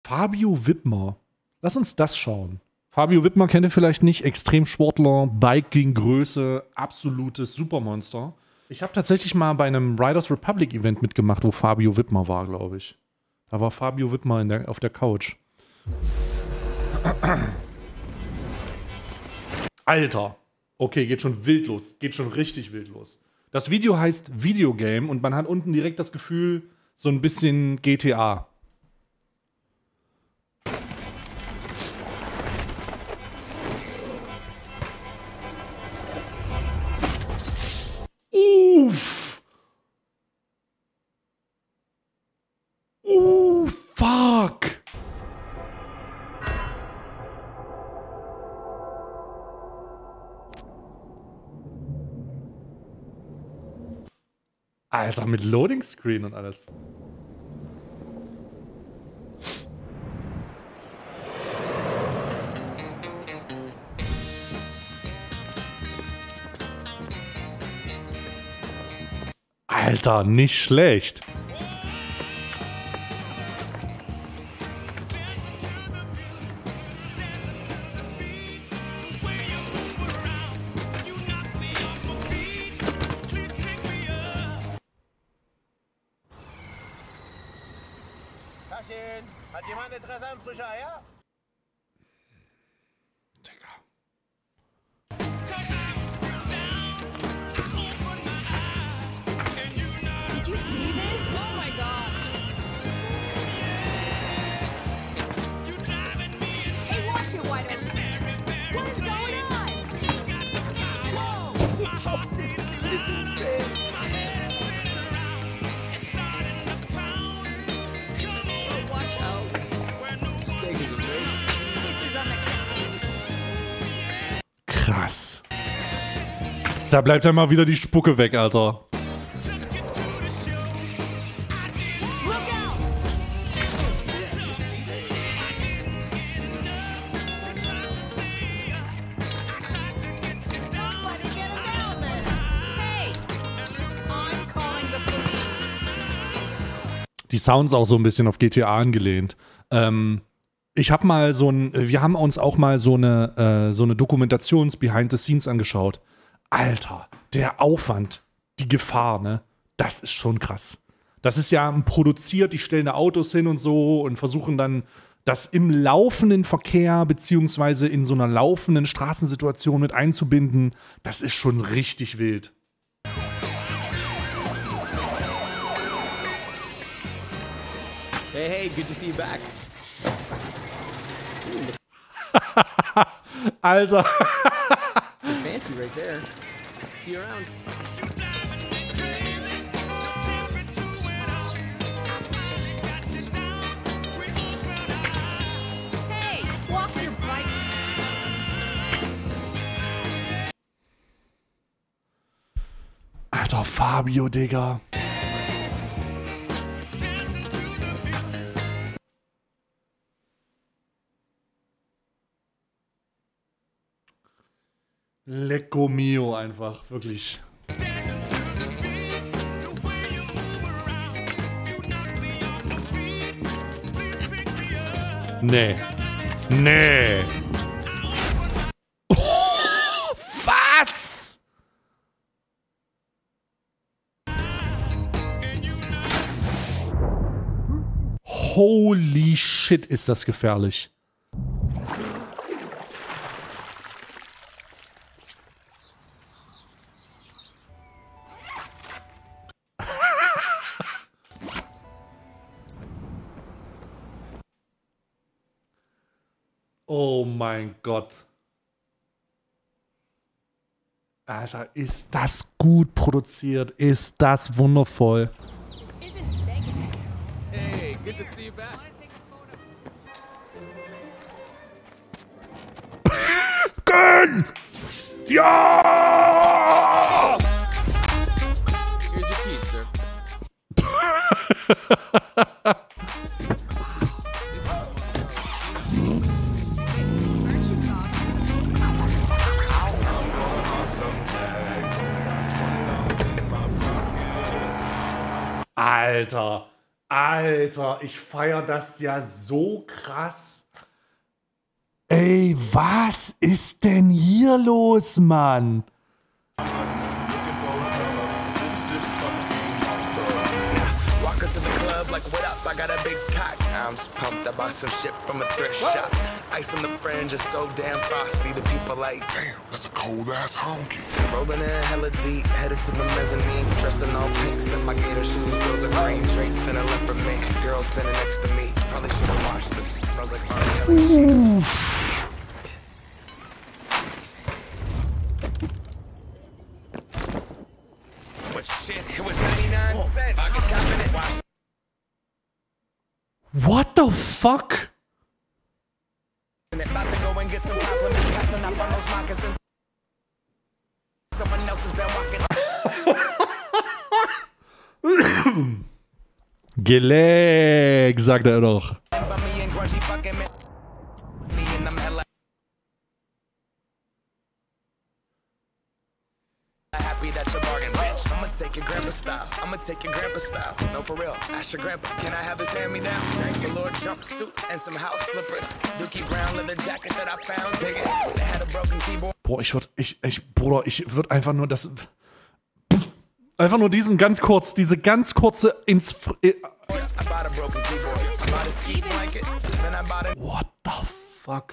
Fabio Wibmer. Lass uns das schauen. Fabio Wibmer kennt ihr vielleicht nicht. Extremsportler, Biking-Größe, absolutes Supermonster. Ich habe tatsächlich mal bei einem Riders Republic Event mitgemacht, wo Fabio Wibmer war, glaube ich. Da war Fabio Wibmer auf der Couch. Alter. Okay, geht schon wild los. Geht schon richtig wild los. Das Video heißt Videogame und man hat unten direkt das Gefühl, so ein bisschen GTA. Uff. Fuck. Alter, mit Loading Screen und alles. Alter, nicht schlecht. Hat jemand Interesse an frischer Eier? Digga. Did you see this? Oh my god. Hey, watch it, why don't you? What is going on? Whoa! This is insane. Watch out. This is unacceptable. Krass. Da bleibt ja mal wieder die Spucke weg, Alter. Die Sounds auch so ein bisschen auf GTA angelehnt. Ich habe mal wir haben uns auch mal so eine Dokumentations-Behind the Scenes angeschaut. Alter, der Aufwand, die Gefahr, ne? Das ist schon krass. Das ist ja produziert, die stellen da Autos hin und so und versuchen dann das im laufenden Verkehr beziehungsweise in so einer laufenden Straßensituation mit einzubinden. Das ist schon richtig wild. Hey, good to see you back. Alter. Fancy right there. See you around. Hey, walk your bike. Alter, Fabio, Digga. Lecco mio einfach, wirklich. Nee. Nee. Oh, was? Holy shit, ist das gefährlich. Oh mein Gott. Alter, ist das gut produziert? Ist das wundervoll? Hey, good to see you back. Gönn! Ja! Here's your keys, sir. Alter, Alter, ich feiere das ja so krass. Ey, was ist denn hier los, Mann? Walk into the club like, what up? I got a big cock. I'm pumped. I bought some shit from a thrift shop. Ice on the fringe is so damn frosty. The people like, Damn, that's a cold ass honky. rolling in hella deep, headed to the mezzanine. Dressed in all pinks and my gator shoes. Those are green draped in a leopard mink. Girl standing next to me. Probably should have washed this. Smells like Ariana. But shit, it was 99 cents. I get confident. Watch. What the fuck? About to go and get some compliments. Passing up on those moccasins. Someone else has been walking Geleg, sagt er doch. by me and grungy fucking me. And I'm hella happy that you're bargain, bitch. I'ma take your grandpa style. I'ma take your grandpa style. No, for real. Ask your grandpa. Can I have his hand-me-down? Velour jumpsuit and some house slippers. Dookie brown leather jacket that I found. Dig it. They had a broken keyboard. Boah, Bruder, ich würde einfach nur das. Einfach nur diese ganz kurze ins. I bought a broken keyboard. I bought a ski blanket. Then I bought a What the fuck?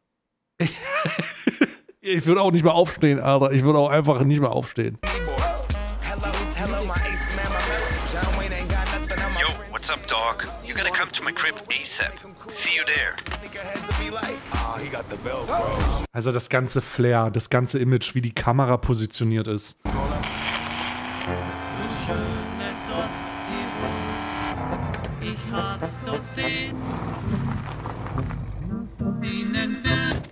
Ich würde auch nicht mehr aufstehen, Alter. Ich würde auch einfach nicht mehr aufstehen. keyboard. Hello, my ace man, my mellow. John Wayne ain't got nothing on my Yo, what's up, dog? You gotta come to my crib ASAP. See you there. sneakerheads to be like, oh, he got the Velcro. Also das ganze Flair, das ganze Image, wie die Kamera positioniert ist. Schönes Osttirol, ich hab's so sehen. Ihnen wird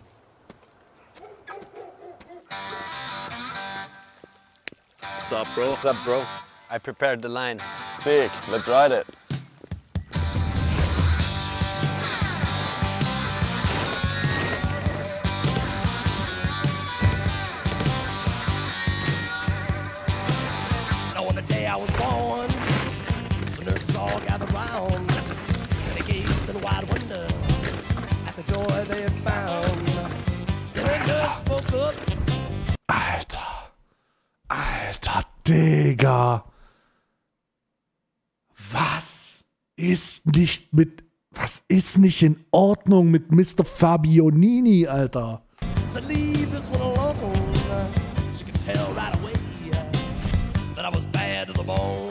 What's up, bro? What's up, bro? I prepared the line. Sick. Let's ride it. On the day I was born, the nurses all gathered round. They gazed in wide wonder at the joy they had found. Then the nurse spoke up. Alter, Digga. Was ist nicht in Ordnung mit Mr. Fabionini, Alter? So leave this one alone. She could tell right away that I was bad to the bone.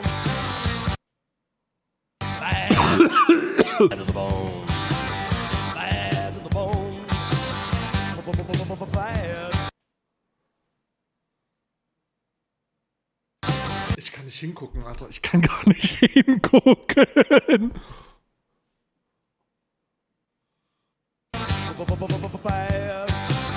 Bad to the bone. Bad to the bone. Bad. Ich kann nicht hingucken, Alter. Ich kann gar nicht hingucken. Bad.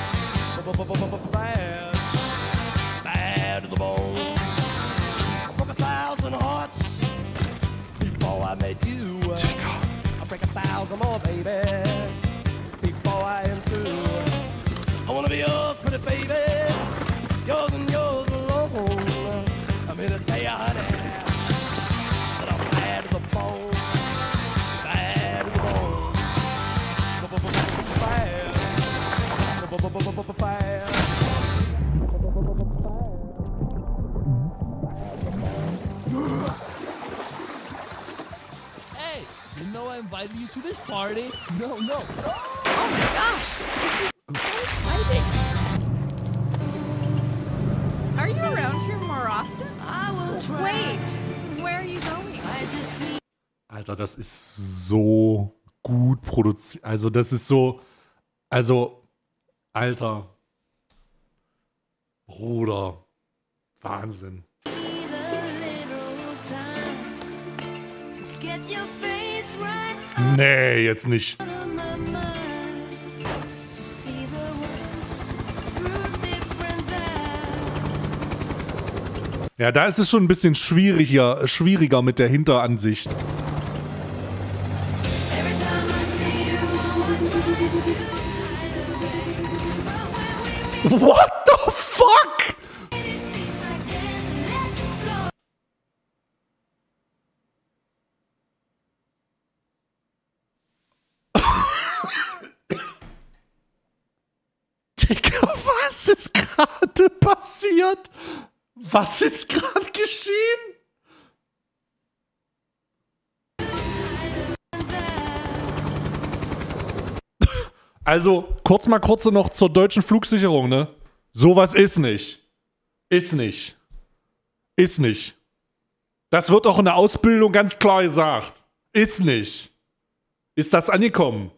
Bad to the bone. I broke 1,000 hearts before I met you. I break 1,000 more, baby, before I am through. I wanna be yours, pretty baby, yours and yours alone. I'm here to tell you, honey, that I'm bad to the bone, bad to the bone, bad. Hey, didn't know I invited you to this party. No, no. Oh my gosh, this is so exciting. Are you around here more often? I will try. Wait, where are you going? I just need. Alter, das ist so gut produziert. Also, das ist so. Also, Alter. Bruder. Wahnsinn. Nee, jetzt nicht. Ja, da ist es schon ein bisschen schwieriger mit der Hinteransicht. What the fuck? Was ist gerade passiert? Was ist gerade geschehen? Also, kurz noch zur deutschen Flugsicherung, ne? Sowas ist nicht. Ist nicht. Ist nicht. Das wird auch in der Ausbildung ganz klar gesagt. Ist nicht. Ist das angekommen?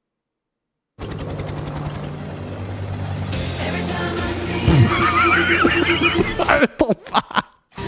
Alter, was?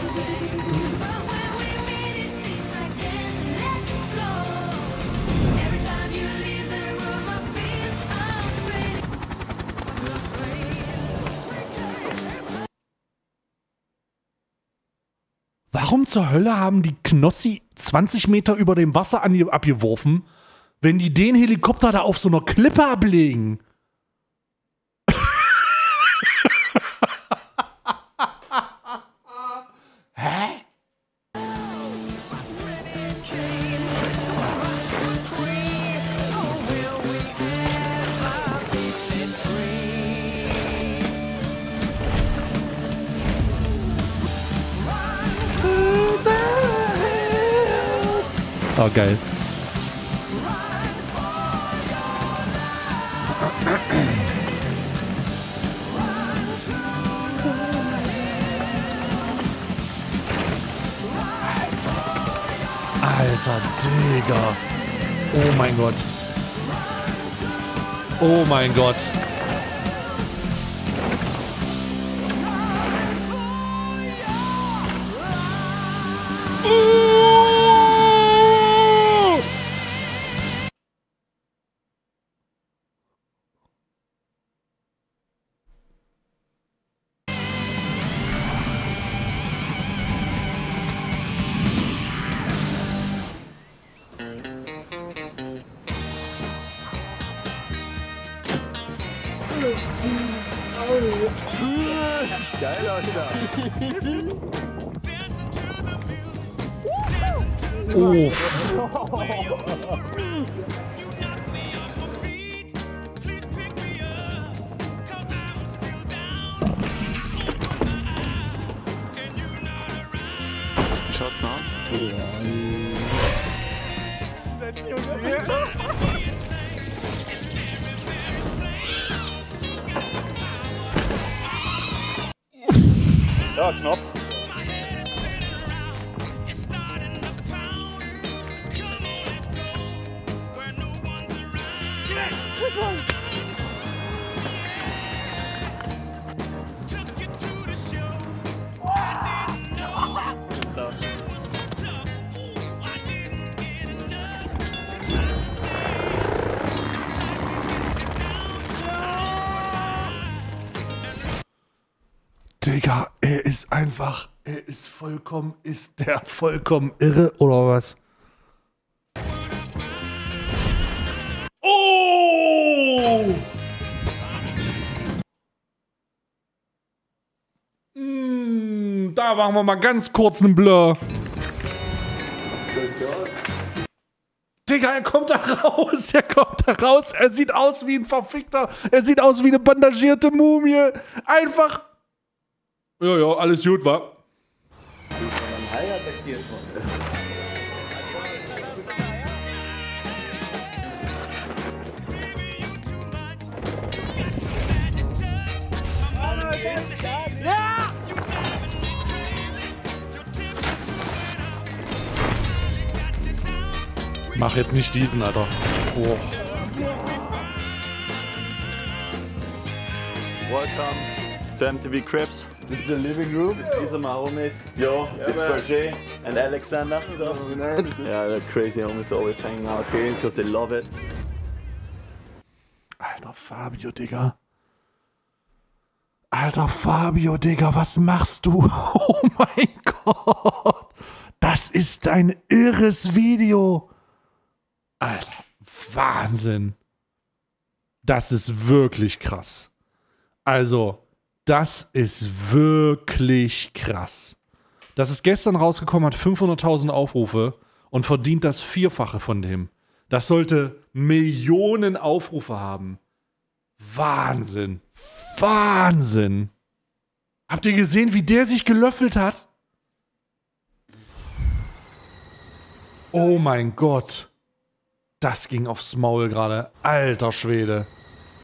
Warum zur Hölle haben die Knossi 20 Meter über dem Wasser abgeworfen, wenn die den Helikopter da auf so einer Klippe ablegen? Hä? Oh, geil. Alter, Digga. Oh mein Gott. Oh mein Gott. Geil, Alter. Uff. Schaut's nach. Ja, knapp. Digga, er ist vollkommen irre, oder was? Oh! Da machen wir mal ganz kurz einen Blur. Digga, er kommt da raus, er sieht aus wie ein Verfickter, er sieht aus wie eine bandagierte Mumie. Einfach. Ja, alles gut, wa? Mach jetzt nicht diesen, Alter. Oh. Welcome to MTV Cribs. This is the living room. These are my homies. Yo, it's Berger and Alexander. Yeah, the crazy homies always hanging out here because they love it. Alter Fabio, Digga. Alter Fabio, Digga, was machst du? Oh mein Gott. Das ist ein irres Video. Alter, Wahnsinn. Das ist wirklich krass. Also, das ist wirklich krass. Das ist gestern rausgekommen, hat 500.000 Aufrufe und verdient das Vierfache von dem. Das sollte Millionen Aufrufe haben. Wahnsinn. Wahnsinn. Habt ihr gesehen, wie der sich gelöffelt hat? Oh mein Gott. Das ging aufs Maul gerade. Alter Schwede.